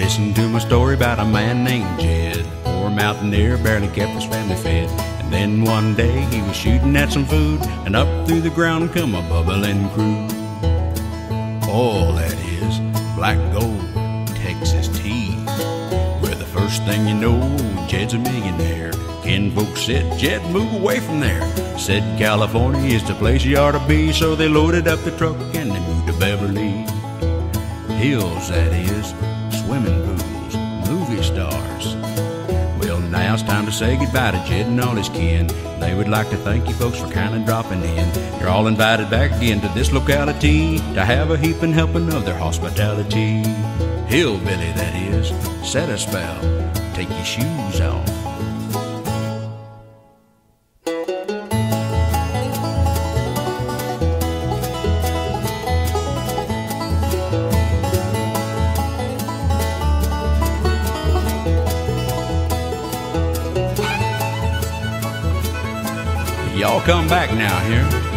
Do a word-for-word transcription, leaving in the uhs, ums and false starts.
Listen to my story about a man named Jed. Poor mountaineer, barely kept his family fed. And then one day he was shooting at some food, and up through the ground come a bubbling crude. Oil, that is, black gold, Texas tea. Where the first thing you know, Jed's a millionaire. Kinfolk said, Jed, move away from there. Said California is the place you ought to be. So they loaded up the truck and they moved to Beverly Hills, that is, swimming pools, movie stars. Well, now it's time to say goodbye to Jed and all his kin. They would like to thank you folks for kindly dropping in. You're all invited back again to this locality to have a heaping helping of their hospitality. Hillbilly, that is, set a spell, take your shoes off. Y'all come back now here.